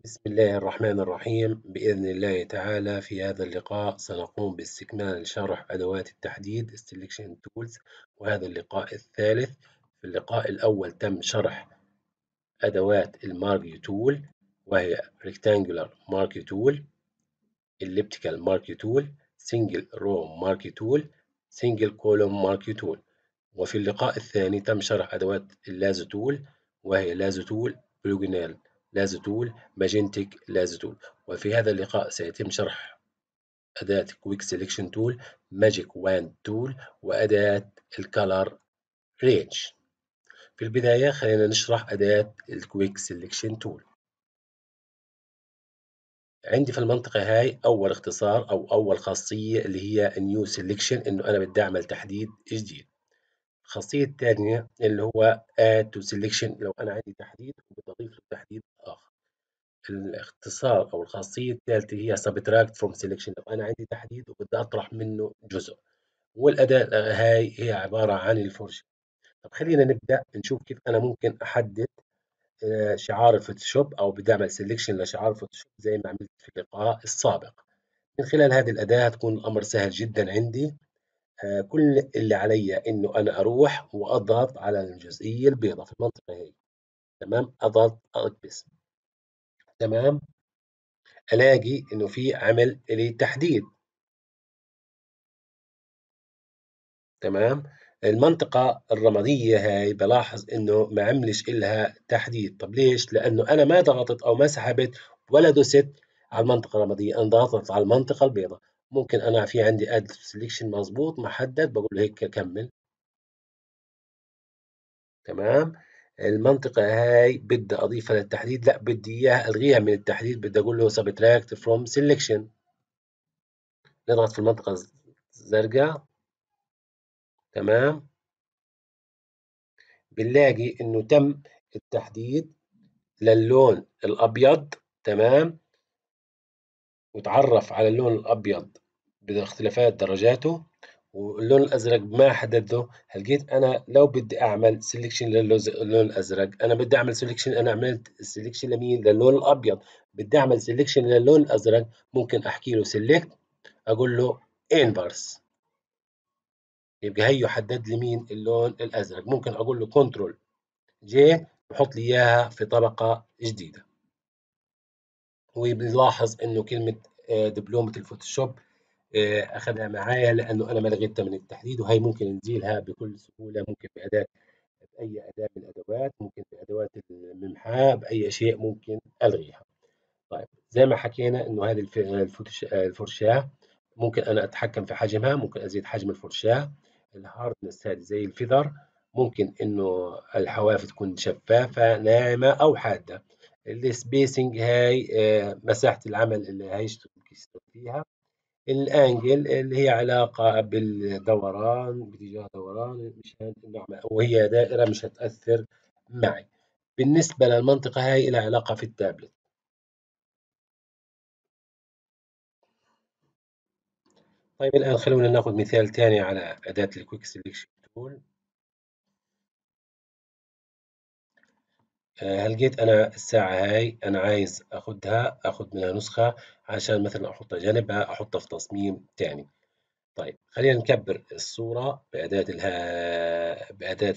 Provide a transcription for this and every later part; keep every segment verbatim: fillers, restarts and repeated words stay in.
بسم الله الرحمن الرحيم. بإذن الله تعالى في هذا اللقاء سنقوم باستكمال شرح أدوات التحديد Selection Tools، وهذا اللقاء الثالث. في اللقاء الأول تم شرح أدوات المارك تول، وهي Rectangular Mark Tool، Elliptical Mark Tool، Single Row Mark Tool، Single Column Mark Tool. وفي اللقاء الثاني تم شرح أدوات اللازو تول، وهي لازو تول، بوليجونال لازو تول، ماجنتيك لازو تول. وفي هذا اللقاء سيتم شرح أداة كويك سيلكشن تول، ماجيك واند تول، وأداة الكالر رينج. في البداية خلينا نشرح أداة الكويك سيلكشن تول. عندي في المنطقة هاي أول اختصار أو أول خاصية اللي هي نيو سيلكشن، إنه أنا بدي أعمل تحديد جديد. الخاصية الثانية اللي هو add to selection، لو أنا عندي تحديد وبدي أضيف له تحديد آخر. الاختصار أو الخاصية الثالثة هي subtract from selection، لو أنا عندي تحديد وبدي أطرح منه جزء. والأداة هاي هي عبارة عن الفرشة. طب خلينا نبدأ نشوف كيف أنا ممكن أحدد آه، شعار الفوتوشوب، أو بدي أعمل selection لشعار الفوتوشوب زي ما عملت في اللقاء السابق. من خلال هذه الأداة هتكون الأمر سهل جدا عندي. آه، كل اللي علي انه انا اروح واضغط على الجزئيه البيضاء في المنطقه هي. تمام، اضغط اكبس. تمام، الاقي انه في عمل لي تحديد. تمام، المنطقه الرماديه هاي بلاحظ انه ما عملش إلها تحديد. طب ليش؟ لانه انا ما ضغطت او ما سحبت ولا دوست على المنطقه الرماديه، انا ضغطت على المنطقه البيضاء. ممكن انا في عندي اد سelection مظبوط محدد، بقول له هيك كمل. تمام، المنطقة هاي بدي أضيفها للتحديد، لا بدي إياها ألغيها من التحديد، بدي أقول له subtract from selection. نضغط في المنطقة الزرقاء. تمام، بنلاقي إنه تم التحديد للون الأبيض. تمام، وتعرف على اللون الأبيض باختلافات درجاته، واللون الأزرق ما حدده. لقيت أنا لو بدي أعمل سelection للون الأزرق، أنا بدي أعمل selection، أنا عملت selection لمين؟ للون الأبيض. بدي أعمل selection للون الأزرق، ممكن أحكي له select، أقول له inverse، يبقى هيو حدد لي مين؟ اللون الأزرق. ممكن أقول له كنترول جي، بحط لي إياها في طبقة جديدة. وبنلاحظ إنه كلمة آه، دبلومة الفوتوشوب آه، أخذها معايا، لأنه أنا ما لغيتها من التحديد، وهي ممكن نزيلها بكل سهولة، ممكن بأداة بأي أداة من الأدوات، ممكن بأدوات الممحاة، بأي شيء ممكن ألغيها. طيب زي ما حكينا إنه هذه الف- الفوتش- الفرشاة ممكن أنا أتحكم في حجمها، ممكن أزيد حجم الفرشاة. الهاردنس هذه زي الفيذر، ممكن إنه الحواف تكون شفافة ناعمة أو حادة. السبيسنج هاي آه، مساحة العمل اللي هيشتغل فيها. الانجل اللي هي علاقة بالدوران، باتجاه دوران، مشان النعمة وهي دائرة مش هتأثر معي. بالنسبة للمنطقة هاي لها علاقة في التابلت. طيب الآن خلونا ناخذ مثال تاني على أداة الكويك سيلكشن تول. هل لقيت أنا الساعة هاي أنا عايز أخدها، أخد منها نسخة عشان مثلا أحطها جانبها، أحطها في تصميم تاني. طيب خلينا نكبر الصورة بأداة الها بأداة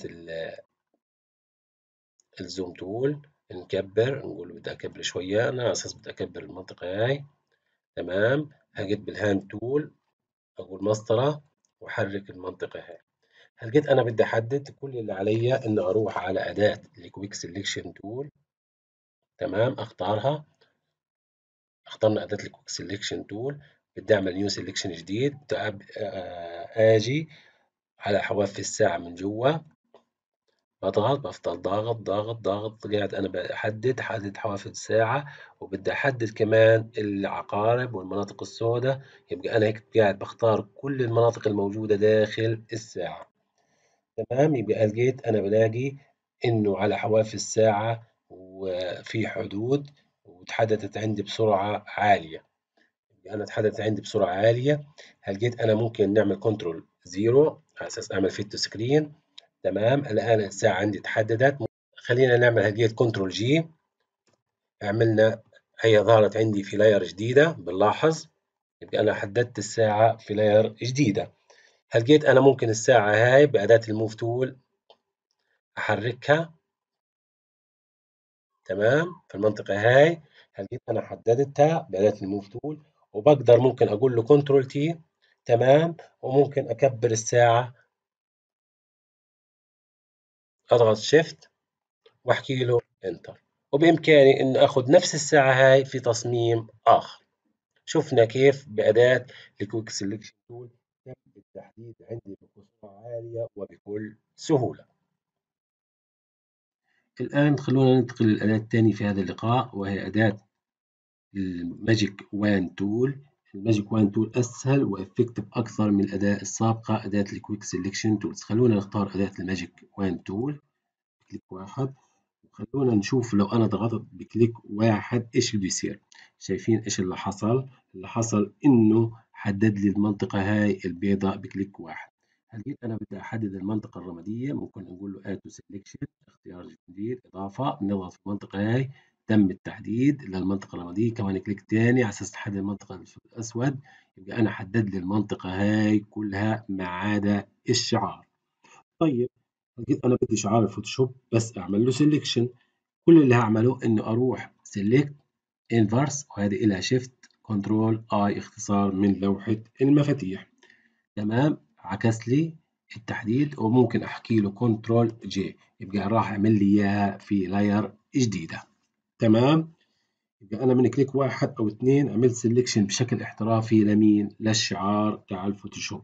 الزوم تول. نكبر، نقول بدي أكبر شوية، أنا على أساس بدي أكبر المنطقة هاي. تمام، هجيت بالهاند تول، أقول مسطرة وأحرك المنطقة هاي. هلقيت أنا بدي أحدد، كل اللي عليا إنه أروح على أداة الكويك سيلكشن تول. تمام، أختارها. اخترنا أداة الكويك سيلكشن تول، بدي أعمل نيو سيلكشن جديد. بدي أب- آه، آجي على حواف الساعة من جوا، بضغط، بفضل ضاغط ضاغط ضاغط، قاعد أنا بحدد حدد حواف الساعة، وبدي أحدد كمان العقارب والمناطق السوداء. يبقى أنا هيك قاعد بختار كل المناطق الموجودة داخل الساعة. تمام، يبقى لقيت أنا بلاقي إنه على حواف الساعة وفي حدود، وتحدثت عندي بسرعة عالية. يبقى أنا اتحدثت عندي بسرعة عالية. لقيت أنا ممكن نعمل كنترول زيرو على أساس أعمل فيت تو سكرين. تمام، الآن الساعة عندي اتحددت. خلينا نعمل هدية كنترول جي، عملنا هي ظهرت عندي في لاير جديدة بنلاحظ. يبقى أنا حددت الساعة في لاير جديدة. هل جيت أنا ممكن الساعة هاي بأداة الموف تول أحركها، تمام، في المنطقة هاي. هل جيت أنا حددتها بأداة الموف تول، وبقدر ممكن أقول له كنترول تي، تمام، وممكن أكبر الساعة، أضغط شيفت واحكي له انتر، وبإمكاني إن آخذ نفس الساعة هاي في تصميم آخر. شفنا كيف بأداة الكويك سيلكشن تول تم التحديد عندي بسرعة عالية وبكل سهولة. الآن خلونا ننتقل للأداة الثانية في هذا اللقاء، وهي أداة الماجيك وان تول. الماجيك وان تول أسهل وإفكتيف أكثر من الأداة السابقة أداة الكويك سيلكشن تولز. خلونا نختار أداة الماجيك وان تول، كليك واحد، وخلونا نشوف لو أنا ضغطت بكليك واحد إيش بده يصير. شايفين إيش اللي حصل؟ اللي حصل إنه حدد لي المنطقة هاي البيضاء بكليك واحد. هل جيت أنا بدي أحدد المنطقة الرمادية، ممكن نقول له add to selection، اختيار جديد، إضافة، بنضغط في المنطقة هاي، تم التحديد للمنطقة الرمادية. كمان كليك تاني على أساس تحدد المنطقة الأسود. يبقى أنا حدد لي المنطقة هاي كلها ما عدا الشعار. طيب جيت أنا بدي شعار الفوتوشوب بس أعمل له سelection. كل اللي هعمله إنه أروح select inverse، وهذه إلها shift control I اختصار من لوحة المفاتيح، تمام. عكس لي التحديد، وممكن أحكي له كنترول جي، يبقى راح يعمل لي إياها في لاير جديدة، تمام. يبقى أنا من كليك واحد أو اثنين عملت سelection بشكل احترافي لمين؟ للشعار تاع الفوتوشوب.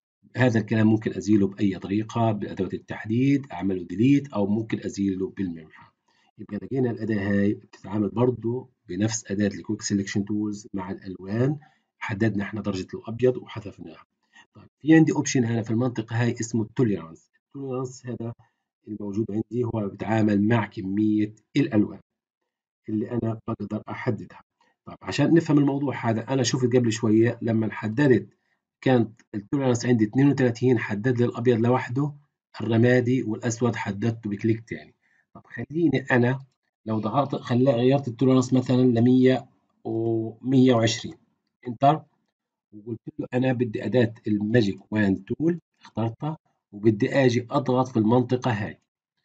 هذا الكلام ممكن أزيله بأي طريقة بأدوات التحديد، أعمله ديليت، أو ممكن أزيله بالممحى. يبقى لقينا الأداة هاي بتتعامل برضو بنفس أداة الكويك سيلكشن تولز مع الألوان. حددنا احنا درجة الأبيض وحذفناها. طيب في عندي اوبشن هنا في المنطقة هاي اسمه التوليرانس. التوليرانس هذا الموجود عندي هو بيتعامل مع كمية الألوان اللي أنا بقدر أحددها. طيب عشان نفهم الموضوع هذا، أنا شفت قبل شوية لما حددت كانت التوليرانس عندي اثنين وثلاثين، حدد لي الأبيض لوحده، الرمادي والأسود حددته بكليك تاني. طب خليني أنا لو ضغطت خلي غيرت التوليرانس مثلا ل مية و مية وعشرين، انتر، وقلت له أنا بدي أداة الماجيك وان تول، اخترتها، وبدي أجي أضغط في المنطقة هاي.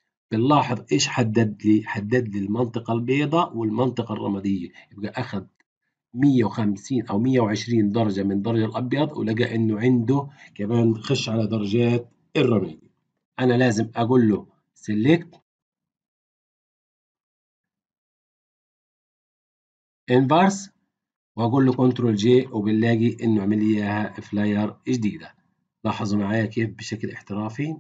بنلاحظ إيش حدد لي؟ حدد لي المنطقة البيضاء والمنطقة الرمادية. يبقى أخذ مية وخمسين أو مية وعشرين درجة من درجة الأبيض، ولقى إنه عنده كمان خش على درجات الرمادي. أنا لازم أقول له select inverse، وأقول له كنترول جي، وبنلاقي إنه عمل لي إياها فلاير جديدة. لاحظوا معايا كيف بشكل احترافي.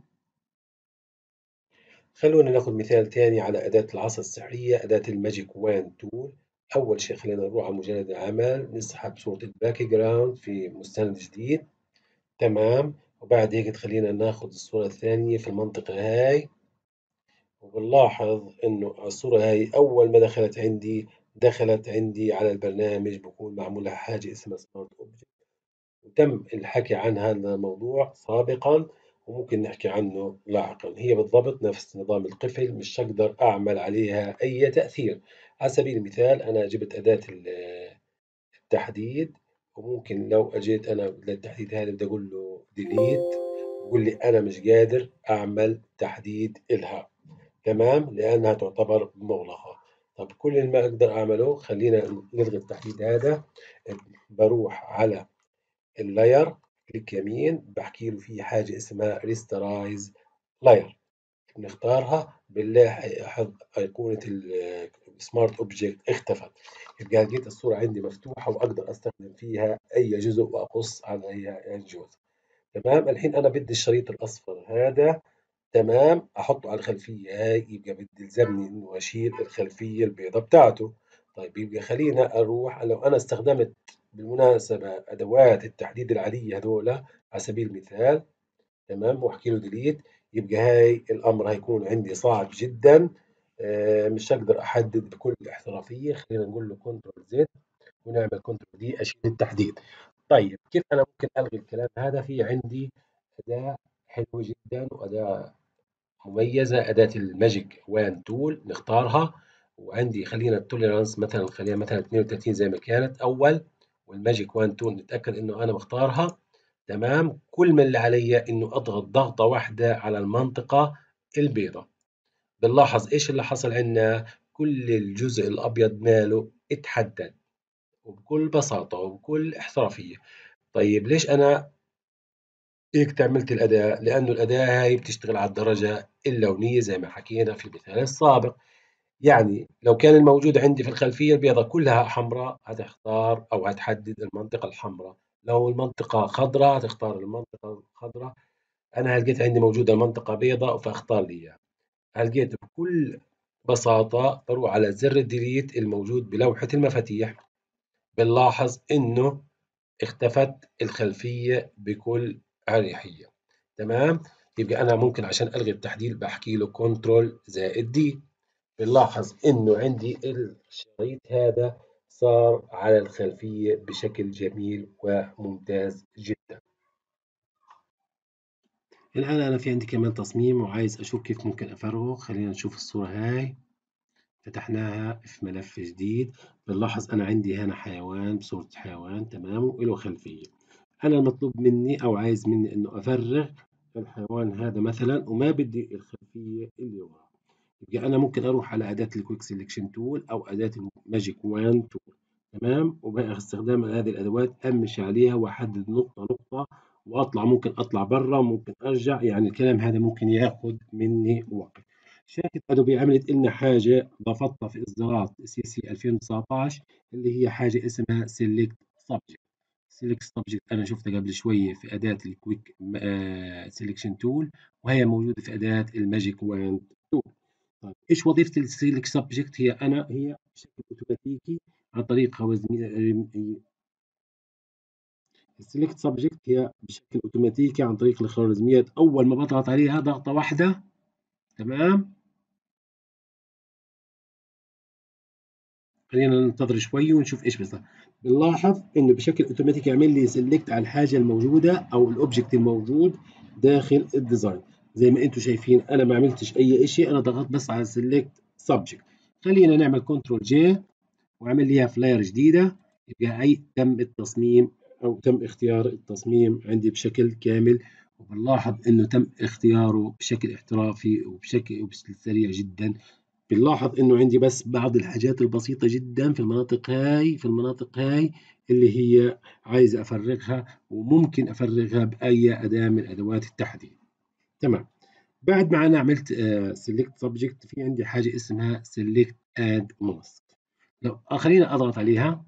خلونا ناخد مثال تاني على أداة العصا السحرية، أداة الماجيك وان تول. أول شيء خلينا نروح على مجرد العمل، نسحب صورة الباك جراوند في مستند جديد، تمام. وبعد هيك تخلينا ناخد الصورة الثانية في المنطقة هاي، وبنلاحظ إنه الصورة هاي أول ما دخلت عندي دخلت عندي على البرنامج بكون معمول لها حاجة اسمها سمارت أوبجكت، وتم الحكي عن هذا الموضوع سابقا، وممكن نحكي عنه لاحقا. هي بالضبط نفس نظام القفل، مش هقدر أعمل عليها أي تأثير. على سبيل المثال أنا جبت أداة التحديد، وممكن لو أجيت أنا للتحديد هذا بدي أقول له ديليت، بقول لي أنا مش قادر أعمل تحديد إلها، تمام، لأنها تعتبر مغلقة. طب كل اللي ما أقدر أعمله، خلينا نلغي التحديد هذا. بروح على اللاير، كليك يمين، بحكي له في حاجة اسمها ريسترايز لاير، بنختارها، بنلاحظ أيقونة السمارت اوبجكت اختفت. يبقى لقيت الصورة عندي مفتوحة وأقدر أستخدم فيها أي جزء وأقص على أي جزء. تمام. الحين أنا بدي الشريط الأصفر هذا، تمام، أحطه على الخلفية هاي، يبقى بدي يلزمني إنه أشيل الخلفية البيضاء بتاعته. طيب يبقى خلينا أروح، لو أنا استخدمت بالمناسبة أدوات التحديد العادية هذولا على سبيل المثال، تمام، واحكي له ديليت، يبقى هاي الأمر هيكون عندي صعب جدا. آه، مش هقدر أحدد بكل احترافية. خلينا نقول له كنترول زد، ونعمل كنترول دي أشيل التحديد. طيب كيف أنا ممكن ألغي الكلام هذا؟ في عندي أداة حلوة جدا وأداة مميزة، أداة الماجيك وان تول، نختارها وعندي خلينا التوليرانس مثلا نخليها مثلا اثنين وثلاثين زي ما كانت أول، والماجيك واحد اتنين نتأكد إنه أنا مختارها. تمام. كل ما اللي عليا إنه أضغط ضغطة واحدة على المنطقة البيضاء. بنلاحظ إيش اللي حصل عندنا، كل الجزء الأبيض ماله اتحدد وبكل بساطة وبكل احترافية. طيب ليش أنا هيك عملت الأداة؟ لأنه الأداة هاي بتشتغل على الدرجة اللونية زي ما حكينا في المثال السابق. يعني لو كان الموجود عندي في الخلفية البيضاء كلها حمراء هتختار أو هتحدد المنطقة الحمراء، لو المنطقة خضراء هتختار المنطقة الخضراء. أنا لقيت عندي موجودة المنطقة بيضاء فاختار لي إياها. لقيت بكل بساطة بروح على زر الديليت الموجود بلوحة المفاتيح، بنلاحظ إنه اختفت الخلفية بكل أريحية. تمام. يبقى أنا ممكن عشان ألغي التحديد بحكي له كنترول زائد دي، بنلاحظ إنه عندي الشريط هذا صار على الخلفية بشكل جميل وممتاز جدا. الآن أنا في عندي كمان تصميم وعايز أشوف كيف ممكن أفرغه. خلينا نشوف الصورة هاي، فتحناها في ملف جديد. بنلاحظ أنا عندي هنا حيوان بصورة حيوان، تمام، وله خلفية. أنا المطلوب مني أو عايز مني إنه أفرغ الحيوان هذا مثلا وما بدي الخلفية اللي وراه. يبقى أنا ممكن أروح على أداة الكويك سيلكشن تول أو أداة الماجيك وان تول. تمام. وباستخدام هذه الأدوات أمشي عليها وأحدد نقطة نقطة وأطلع، ممكن أطلع برا ممكن أرجع، يعني الكلام هذا ممكن ياخد مني وقت. شركة أدوبي عملت لنا حاجة ضافتها في إصدارات سي سي ألفين وتسعطعش، اللي هي حاجة اسمها سيلكت سبجكت. سيلكت سبجكت أنا شفتها قبل شوية في أداة الكويك سيلكشن تول، وهي موجودة في أداة الماجيك واند تول. طيب إيش وظيفة السيلكت سبجكت؟ هي أنا هي بشكل أوتوماتيكي عن طريق خوارزمية. السيلكت سبجكت هي بشكل أوتوماتيكي عن طريق الخوارزميات، أول ما بضغط عليها ضغطة واحدة، تمام. خلينا ننتظر شوي ونشوف ايش بيصير. بنلاحظ انه بشكل اوتوماتيكي يعمل لي سيلكت على الحاجه الموجوده او الاوبجكت الموجود داخل الديزاين. زي ما انتم شايفين انا ما عملتش اي شيء، انا ضغطت بس على سيلكت سبجكت. خلينا نعمل كنترول جي واعمل ليها فلاير جديده. يبقى هي تم التصميم او تم اختيار التصميم عندي بشكل كامل. وبنلاحظ انه تم اختياره بشكل احترافي وبشكل وبشكل سريع جدا. بنلاحظ انه عندي بس بعض الحاجات البسيطة جدا في المناطق هاي في المناطق هاي اللي هي عايز افرغها، وممكن افرغها باي اداة من ادوات التحديد. تمام. بعد ما انا عملت سيلكت سبجكت في عندي حاجة اسمها سيلكت اد ماسك. لو آه، خلينا اضغط عليها.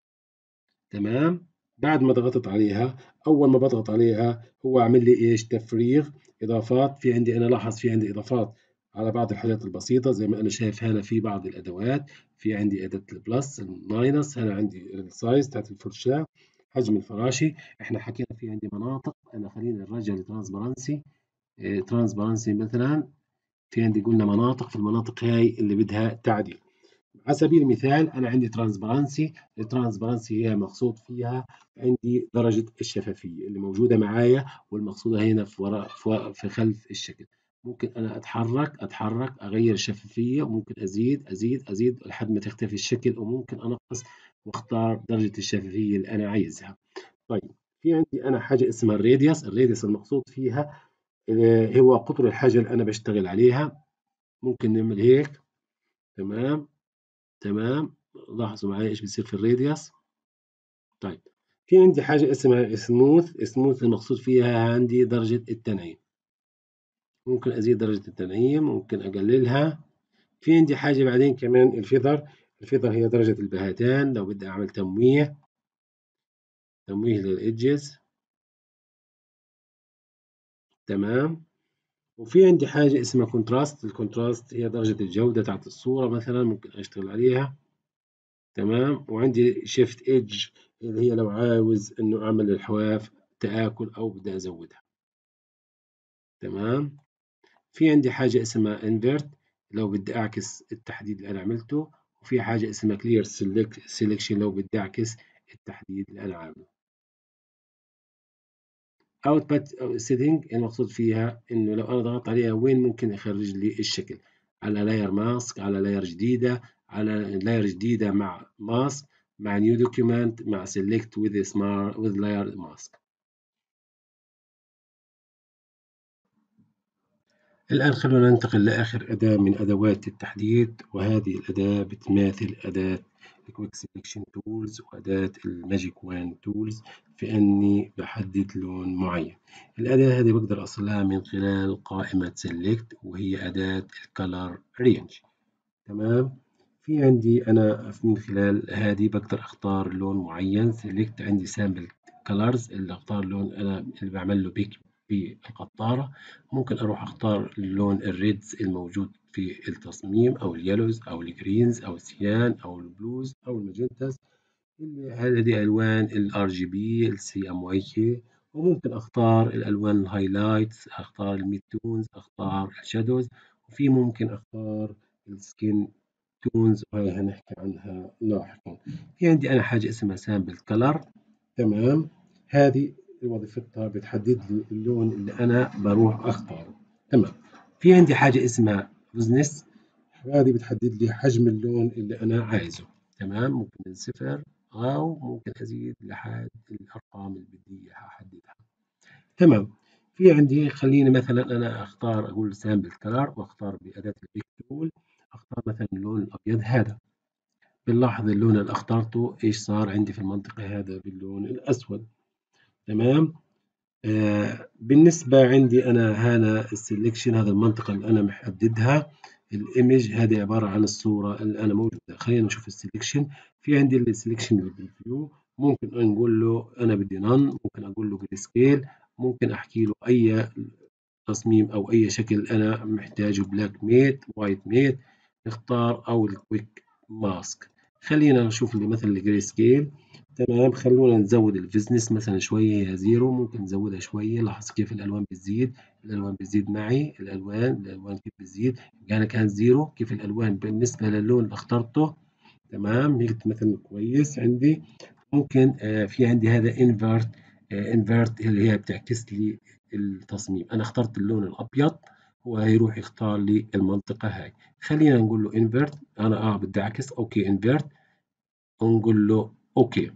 تمام. بعد ما ضغطت عليها، اول ما بضغط عليها هو عامل لي ايش؟ تفريغ اضافات. في عندي انا لاحظ في عندي اضافات على بعض الحاجات البسيطه زي ما انا شايف هنا في بعض الادوات. في عندي اداه البلس الماينس، هنا عندي السايز بتاعت الفرشاه، حجم الفراشي. احنا حكينا في عندي مناطق، انا خلينا نرجع لترانسبرنسي. ترانسبرنسي مثلا، في عندي قلنا مناطق، في المناطق هاي اللي بدها تعديل. على سبيل المثال أنا عندي ترانسبرنسي. الترانسبرنسي هي مقصود فيها عندي درجة الشفافية اللي موجودة معايا، والمقصودة هنا في وراء في في خلف الشكل. ممكن أنا أتحرك أتحرك أغير الشفافية، وممكن أزيد أزيد أزيد لحد ما تختفي الشكل، وممكن أنقص واختار درجة الشفافية اللي أنا عايزها. طيب في عندي أنا حاجة اسمها الراديوس. الراديوس المقصود فيها آه، هو قطر الحاجة اللي أنا بشتغل عليها. ممكن نعمل هيك. تمام. تمام. لاحظوا معايا ايش بيصير في الراديوس. طيب في عندي حاجة اسمها سموث. سموث المقصود فيها عندي درجة التنعيم. ممكن أزيد درجة التنعيم، ممكن أقللها. في عندي حاجة بعدين كمان الفيذر. الفيذر هي درجة البهتان، لو بدي أعمل تمويه تمويه للإدجز. تمام. وفي عندي حاجة اسمها كونتراست. الكونتراست هي درجة الجودة تاعت الصورة مثلا، ممكن أشتغل عليها. تمام. وعندي شيفت ايدج اللي هي لو عاوز انه اعمل الحواف تآكل او بدي ازودها. تمام. في عندي حاجة اسمها انفرت لو بدي اعكس التحديد اللي انا عملته. وفي حاجة اسمها كلير سيلكشن لو بدي اعكس التحديد اللي انا عامله. اوتبوت سيتنج المقصود فيها انه لو انا ضغطت عليها وين ممكن يخرج لي الشكل، على لاير ماسك، على لاير جديدة، على لاير جديدة مع ماسك، مع نيو دوكيمنت، مع سيلكت with smart with layer mask. الآن خلونا ننتقل لآخر أداة من أدوات التحديد، وهذه الأداة بتماثل أداة الكويك سيلكشن تولز وأداة الماجيك وان تولز في أني بحدد لون معين. الأداة هذه بقدر أصلها من خلال قائمة سيلكت، وهي أداة الكالر رينج. تمام. في عندي أنا من خلال هذه بقدر أختار لون معين. سيلكت، عندي سامبل كلرز اللي أختار لون أنا اللي بعمل له بيك بالقطارة. ممكن أروح أختار اللون الريدز الموجود في التصميم، أو اليلوز أو الجرينز أو السيان أو البلوز أو الماجنتاز. هذه ألوان ال آر جي بي، ال سي إم واي كي. وممكن أختار الألوان الهايلايتس، أختار الميد تونز، أختار الشادوز. وفي ممكن أختار السكين تونز، وهي هنحكي عنها لاحقا. في عندي أنا حاجة اسمها سامبل كلر. تمام. هذه وظيفتها بتحدد لي اللون اللي أنا بروح أختاره. تمام. في عندي حاجة اسمها بزنس، هذه بتحدد لي حجم اللون اللي أنا عايزه. تمام. ممكن من صفر أو ممكن أزيد لحد الأرقام اللي بدي أحددها. تمام. في عندي خليني مثلا أنا أختار، أقول سامبل كلر، وأختار بأداة البيك تول، أختار مثلا اللون الأبيض هذا. بنلاحظ اللون اللي اخترته إيش صار عندي في المنطقة هذا باللون الأسود. تمام. آه بالنسبة عندي أنا هنا السلكشن، هذا المنطقة اللي أنا محددها. الإيمج هذه عبارة عن الصورة اللي أنا موجودة. خلينا نشوف السلكشن. في عندي السلكشن بالفيو، ممكن نقول له أنا بدي نون، ممكن أقول له جري سكيل، ممكن أحكي له أي تصميم أو أي شكل أنا محتاجه، بلاك ميت، وايت ميت، نختار، أو الكويك ماسك. خلينا نشوف اللي مثلا الجري سكيل. تمام. خلونا نزود الفيزنس مثلا شوية، هي زيرو، ممكن نزودها شوية. لاحظ كيف الألوان بتزيد، الألوان بتزيد معي، الألوان الألوان كيف بتزيد. أنا كان زيرو، كيف الألوان بالنسبة للون اللي اخترته. تمام. هيك مثلا كويس عندي. ممكن آه في عندي هذا انفرت، آه انفرت اللي هي بتعكس لي التصميم. أنا اخترت اللون الأبيض، هو هيروح يختار لي المنطقة هاي. خلينا نقول له انفرت، أنا اه بدي أعكس، أوكي انفرت، ونقول له أوكي.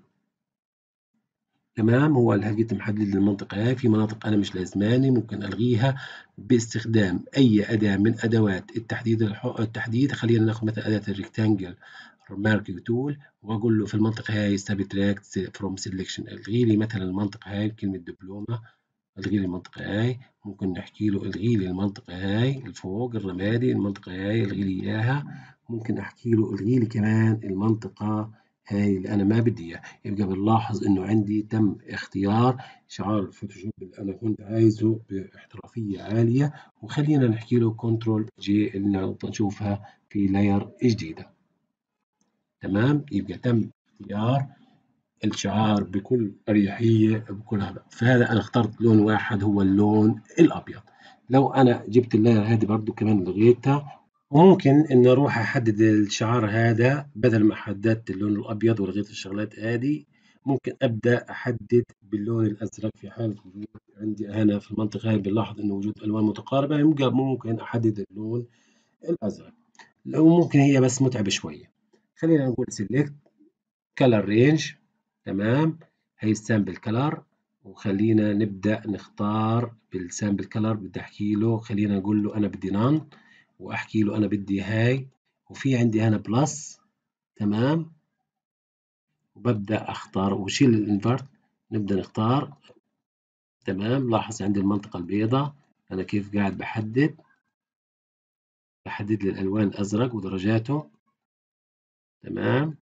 تمام. هو لقيت محدد لي المنطقة هاي. في مناطق أنا مش لازماني، ممكن ألغيها باستخدام أي أداة من أدوات التحديد التحديد. خلينا ناخذ مثلا أداة الريكتانجل ماركينج تول، وأقول له في المنطقة هاي سبتراكت فروم سيلكشن، ألغي لي مثلا المنطقة هاي كلمة دبلومة، ألغي لي المنطقة هاي. ممكن نحكي له ألغي لي المنطقة هاي الفوق الرمادي، المنطقة هاي ألغي لي إياها. ممكن أحكي له ألغي لي كمان المنطقة هاي اللي أنا ما بدي إياها. يبقى بنلاحظ إنه عندي تم اختيار شعار الفوتوشوب اللي أنا كنت عايزه باحترافية عالية. وخلينا نحكي له كنترول جي اللي نشوفها في لاير جديدة. تمام. يبقى تم اختيار الشعار بكل أريحية بكل هذا. فهذا أنا اخترت لون واحد هو اللون الأبيض. لو أنا جبت اللاير هذه برضو كمان لغيتها، وممكن إن أروح أحدد الشعار هذا بدل ما حددت اللون الأبيض ولغيت الشغلات هذه، ممكن أبدأ أحدد باللون الأزرق. في حالة وجود عندي هنا في المنطقة هاي بنلاحظ إنه وجود ألوان متقاربة، يبقى ممكن أحدد اللون الأزرق. لو ممكن هي بس متعبة شوية. خلينا نقول سيلكت color range. تمام. هي السامبل كلر، وخلينا نبدأ نختار بالسامبل كلر. بدي أحكي له، خلينا نقول له أنا بدي نان، وأحكي له أنا بدي هاي. وفي عندي هنا بلس. تمام. وببدأ أختار وشيل الانفرت، نبدأ نختار. تمام. لاحظ عندي المنطقة البيضاء أنا كيف قاعد بحدد بحدد لي الألوان الأزرق ودرجاته. تمام.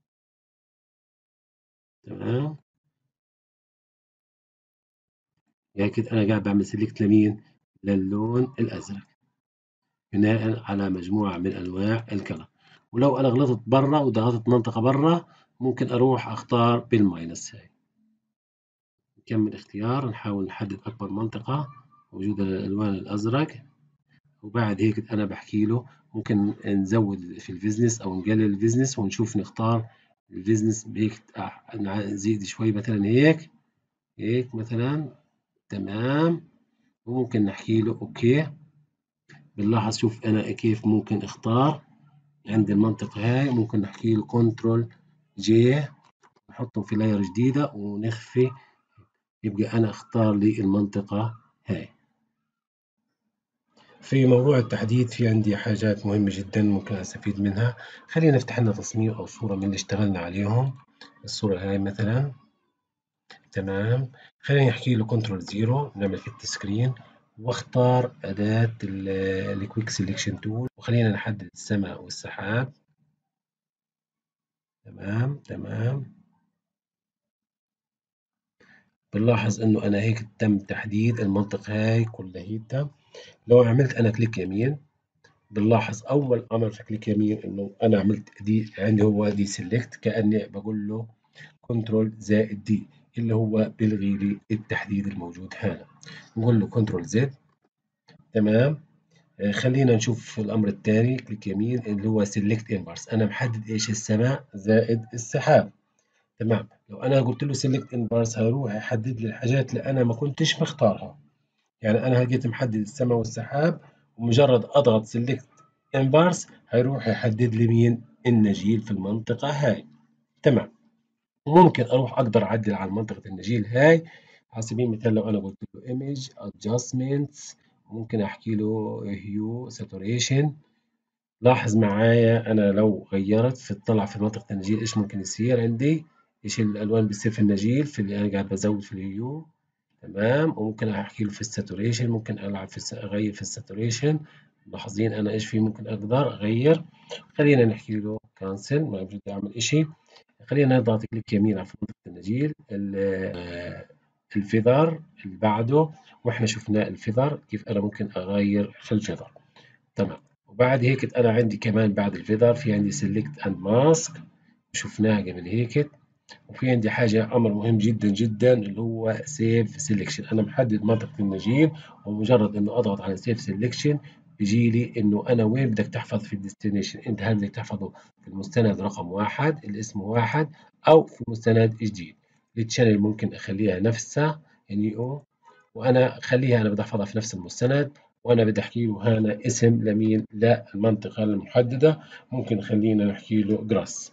تمام. يعني كده أنا قاعد بعمل سيلكت لمين؟ للون الأزرق، بناء على مجموعة من أنواع الكلر. ولو أنا غلطت برا وضغطت منطقة برا، ممكن أروح أختار بالماينس هاي. نكمل اختيار، نحاول نحدد أكبر منطقة موجودة للألوان الأزرق. وبعد هيك أنا بحكي له ممكن نزود في البيزنس أو نقلل البيزنس، ونشوف نختار البيزنس بهيك نزيد شوي مثلا هيك هيك مثلا. تمام. وممكن نحكي له أوكي. بنلاحظ شوف أنا كيف ممكن أختار عند المنطقة هاي ممكن نحكي له كنترول جي، نحطه في لاير جديدة ونخفي، يبقى أنا أختار لي المنطقة هاي. في موضوع التحديد في عندي حاجات مهمة جدا ممكن أستفيد منها. خلينا نفتح لنا تصميم أو صورة من اللي اشتغلنا عليهم. الصورة هاي مثلا، تمام. خلينا نحكي له كنترول زيرو، نعمل فيت سكرين، واختار أداة الكويك سيلكشن تول، وخلينا نحدد السماء والسحاب. تمام تمام. بنلاحظ إنه أنا هيك تم تحديد المنطقة هاي كلها. لو عملت أنا كليك يمين، بنلاحظ أول ما عملت كليك يمين إنه أنا عملت دي عندي هو دي سيلكت، كأني بقول له كنترول زائد دي اللي هو بيلغي لي التحديد الموجود هنا. نقول له كنترول زد. تمام. آه، خلينا نشوف الأمر الثاني، كليك يمين اللي هو سيلكت انفرس، أنا محدد إيش؟ السماء زائد السحاب. تمام. لو أنا قلت له سيلكت انفرس هيروح يحدد لي الحاجات اللي أنا ما كنتش مختارها. يعني أنا جيت محدد السماء والسحاب، ومجرد أضغط سيلكت انفرس هيروح يحدد لي مين؟ النجيل في المنطقة هاي. تمام. وممكن أروح أقدر أعدل على منطقة النجيل هاي. على سبيل المثال لو أنا قلت له image adjustments، ممكن أحكي له hue saturation. لاحظ معايا أنا لو غيرت في الطلع في منطقة النجيل إيش ممكن يصير عندي؟ إيش الألوان بتصير في النجيل في اللي أنا قاعد بزود في الهيو. تمام. وممكن أحكي له في الساتوريشن، ممكن ألعب في الس... أغير في الساتوريشن. ملاحظين أنا إيش في ممكن أقدر أغير. خلينا نحكي له كانسل، ما بدي أعمل إشي. خلينا نضغط كليك يمين على منطقة النجيل، الفيذر اللي بعده، واحنا شفنا الفيذر كيف انا ممكن اغير في الفيذر. تمام. وبعد هيك انا عندي كمان بعد الفيذر في عندي سيلكت اند ماسك، شفناها قبل هيك. وفي عندي حاجة أمر مهم جدا جدا اللي هو سيف سيلكشن. أنا محدد منطقة النجيل، ومجرد إنه أضغط على سيف سيلكشن بيجي لي إنه أنا وين بدك تحفظ في الديستنيشن. أنت هل بدك تحفظه في المستند رقم واحد الاسم واحد، أو في مستند جديد. التشانل ممكن أخليها نفسها يعني أو، وأنا أخليها أنا بدي أحفظها في نفس المستند، وأنا بدي أحكي له هنا اسم لمين؟ للمنطقة المحددة. ممكن خلينا نحكي له جراس،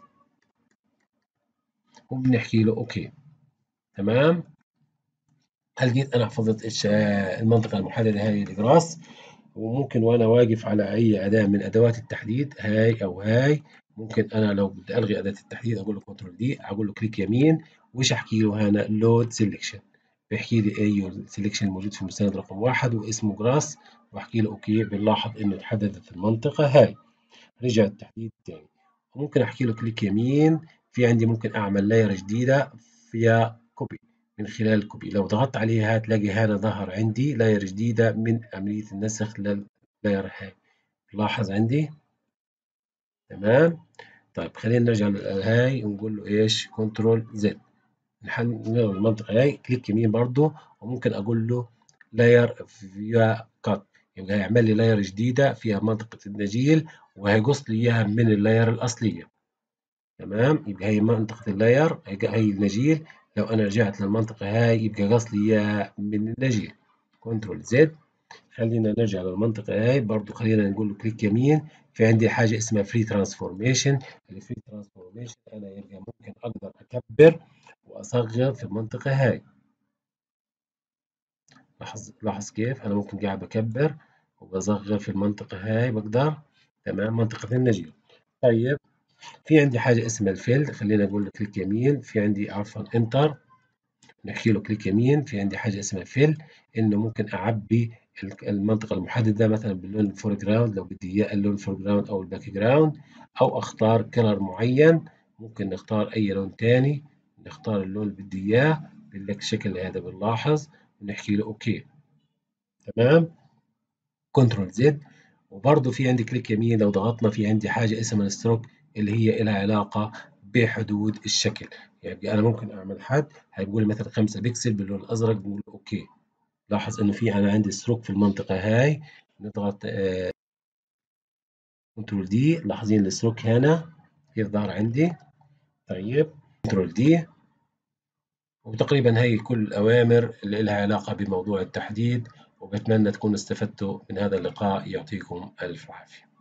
وبنحكي له أوكي. تمام. هل جيت أنا حفظت إيش آه، المنطقة المحددة هاي الجراس. وممكن وأنا واقف على أي أداة من أدوات التحديد هاي أو هاي، ممكن أنا لو بدي ألغي أداة التحديد أقول له كنترول دي، أقول له كليك يمين، وإيش أحكي له هنا؟ لود سيلكشن. بيحكي لي أي السيلكشن الموجود في المستند رقم واحد واسمه جراس، وأحكي له أوكي. بنلاحظ إنه تحددت المنطقة هاي، رجع التحديد تاني. وممكن أحكي له كليك يمين، في عندي ممكن أعمل لاير جديدة فيها كوبي. من خلال الكوبي لو ضغطت عليها هتلاقي هنا ظهر عندي لاير جديدة من عملية النسخ لللاير هاي. لاحظ عندي. تمام. طيب خلينا نرجع لهاي ونقول له إيش؟ كنترول زد، نحل المنطقة هاي كليك يمين برضه. وممكن أقول له لاير فيها كات، يبقى هيعمل لي لاير جديدة فيها منطقة النجيل، وهيقص لي إياها من اللاير الأصلية. تمام. يبقى هي منطقة اللاير هي النجيل. لو أنا رجعت للمنطقة هاي يبقى قص لي إياها من النجيل. كنترول زد. خلينا نرجع للمنطقة هاي برضو، خلينا نقول له كليك يمين. في عندي حاجة اسمها فري ترانسفورميشن. الفري ترانسفورميشن أنا يبقى ممكن أقدر أكبر وأصغر في المنطقة هاي. لاحظ لاحظ كيف أنا ممكن قاعد بكبر وبصغر في المنطقة هاي بقدر. تمام. منطقة النجيل. طيب في عندي حاجة اسمها الفيلد، خلينا نقول له كليك يمين. في عندي عفوا انتر، نحكي له كليك يمين. في عندي حاجة اسمها فيل، إنه ممكن أعبي المنطقة المحددة مثلا باللون الفور جراوند لو بدي إياه اللون الفور جراوند أو الباك جراوند، أو أختار كلر معين. ممكن نختار أي لون تاني، نختار اللون اللي بدي إياه بالشكل هذا بنلاحظ، ونحكي له أوكي. تمام. كنترول زد. وبرضه في عندي كليك يمين، لو ضغطنا في عندي حاجة اسمها الستروك اللي هي لها علاقة بحدود الشكل. يعني أنا ممكن أعمل حد هيقول لي مثلا خمسة بكسل باللون الأزرق، بقول أوكي. لاحظ إنه في أنا عندي ستروك في المنطقة هاي. نضغط آه كنترول دي، لاحظين الستروك هنا كيف ظهر عندي. طيب كنترول دي. وتقريبا هي كل الأوامر اللي لها علاقة بموضوع التحديد. وبتمنى تكونوا استفدتوا من هذا اللقاء. يعطيكم ألف عافية.